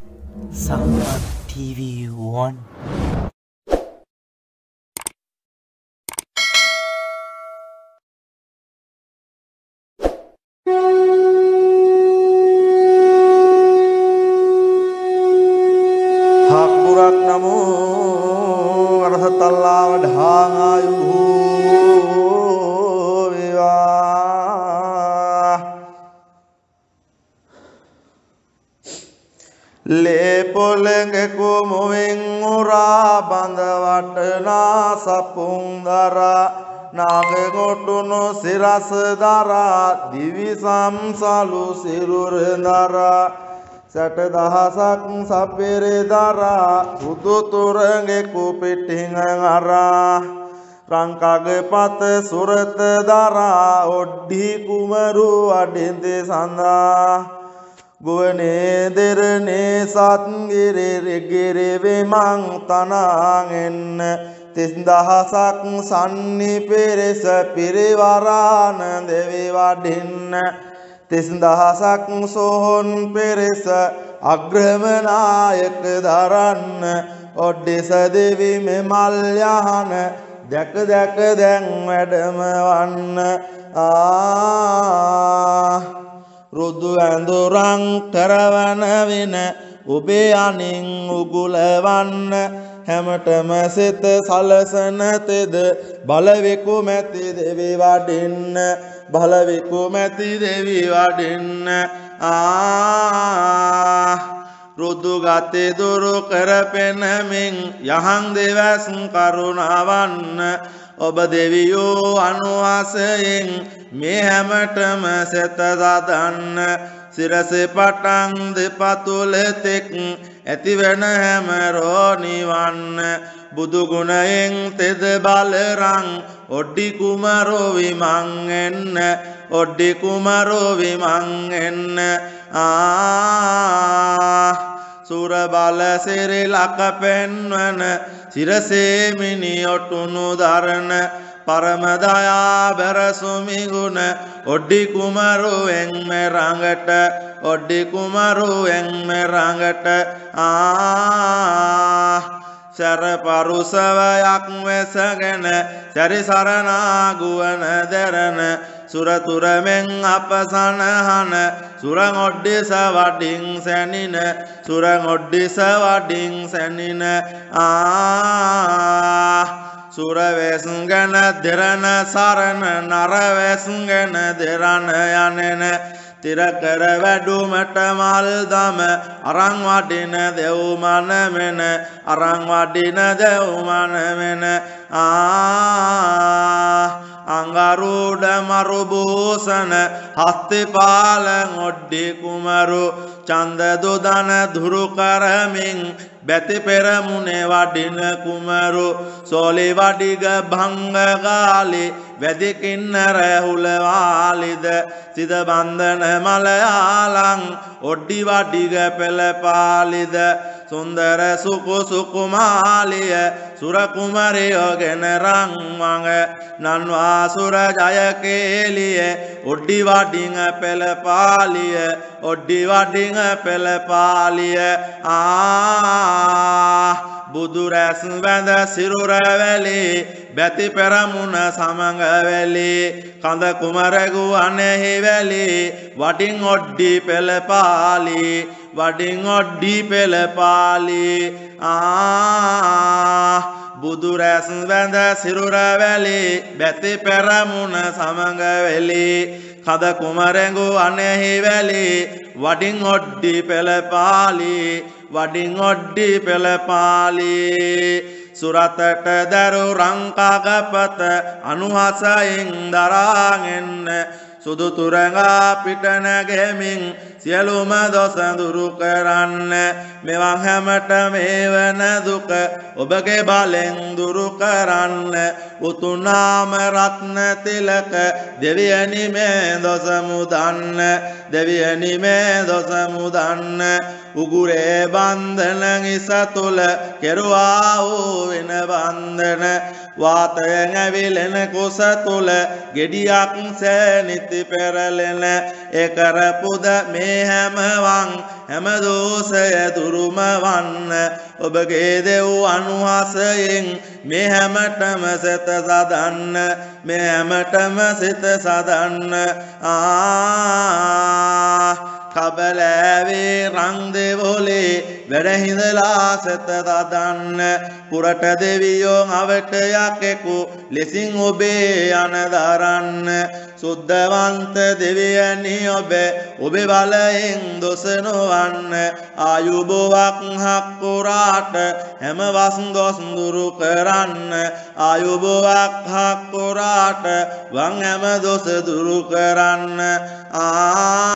Sampan TV One. Hakburak namo warahmatullahi wabarakatuh. Lepolenge kumuing ura bandawatna sapungdara nagengotuno sirasadara divisam salu sirurendara satadahasak sapiredara ututurenge kupitingara rangkage pat suratdara oddhi kumaru adinte sanda Guane derne satngire regire vemang tanangen tisdahasak sanni peresa pirivaran devi vadin tisdahasak sohon peresa agrahmanayak dharan oddisa devi memalyahan dak dak den wedamawan Rudu andurang karavana vina ube aning ugulavan හැමතම සිත සලසන තෙද බලවිකු මැති දෙවි වඩින්න බලවිකු මැති දෙවි වඩින්න රුදු ගතේ දුරු කරපෙනමින් යහන් දෙවස් කරුණාවන්න ඔබ දෙවියෝ අනුවාසයෙන් මේ හැමතම සෙත දදන්න සිරසේ පටන් දෙපතුල තෙක් ඇතිවන හැම රෝනිවන්න බුදු ගුණයෙන් තෙද බලරං ඔඩ්ඩි කුමරෝ විමං එන්න ඔඩ්ඩි කුමරෝ විමං එන්න සුර බල සිරි ලක පෙන්වන සිරසේ මිනි ඔටුනු දරන පරම දයා බරසුමි ගුණ ඔඩ්ඩි කුමරෝ එන්ම රඟට ඔඩ්ඩි කුමරෝ එන්ම රඟට සර පරුසවයක් වෙසගෙන සරිසරනා ගුවන දරන සුරතුරමෙන් අපසනහන සුරං ඔඩ්ඩිස වඩින් සැනින සුරං ඔඩ්ඩිස වඩින් සැනින සුරවැස්ගන දෙරන සරණ නරවැස්ගන දෙරණ යනෙන තිරකර වැඩුමට මල් දම අරං වඩින දෙව්මනමෙන අරං වඩින දෙව්මනමෙන අංගරුඩ මරුභූෂණ හස්තිපාලං ඔඩ්ඩි කුමරු චන්ද දුදන දුරු කරමින් බැති පෙරමුණේ වඩින කුමරු සෝලි වඩිග භංගගාලි වැදි කින්නර හුලවාලිද සිද බන්ධන මලයාලං ඔඩ්ඩි වඩිග පෙළපාලිද සුන්දර සුකු සුකුමාලිය සුර කුමරයෝගෙන රංවඟ නන්වා සුර ජයකේලිය ඔඩ්ඩි වඩිං පෙළපාලිය ඔඩ්ඩි වඩිං පෙළපාලිය බුදු රැස් වැඳ සිරුර වැලි බැති පෙරමුණ සමඟ වැලි කඳ කුමරගු අනෙහි වැලි වඩින් ඔඩ්ඩි පෙළපාලි වඩින් ඔඩ්ඩි පෙළපාලි බුදු රැස් වැඳ සිරුර වැලි බැති පෙරමුණ සමඟ වැලි කඳ කුමරගු අනෙහි වැලි වඩින් ඔඩ්ඩි පෙළපාලි වඩින් ඔඩ්ඩි පෙළපාලි සුරතට දරු රංකාගපත අනුහසයෙන් දරාගෙන්න සුදු තුරඟා පිටනැගෙමින් සියලුම දොස දුරු කරන්න මෙවන් හැමට මේ වන දුක ඔබගේ බලෙන් දුරු කරන්න උතුනාම රත්න තිලක දෙවියනි මේ දොස මුදන්න දෙවියනි මේ දොස මුදන්න උගුරේ බන්ධන ඉස තුල කෙරුවා වූ වෙන බන්ධන වාතයෙන් ඇවිලෙන කුස තුල ගෙඩියක් සෑනිති පෙරලෙන ඒ කරපුද මේ හැමවන් හැම දෝෂය දුරුම වන්න ඔබගේ දෙව් අනුහසයෙන් මේ හැමතෙම සිත සදන්න මේ හැමතෙම සිත සදන්න කබලෑවේ රං දෙවොලේ වැඩහිඳලා සිත සදන්න පුරට දෙවියෝ අවට යකෙකු ලෙසින් ඔබේ යන දරන්න සුද්ධවන්ත දෙවියනි ඔබේ බලයෙන් දොස නොවන්න ආයුබෝවක් හක්කුරාට හැම වස් දොස් දුරු කරන්න ආයුබෝවක් හක්කුරාට වන් හැම දොස් දුරු කරන්න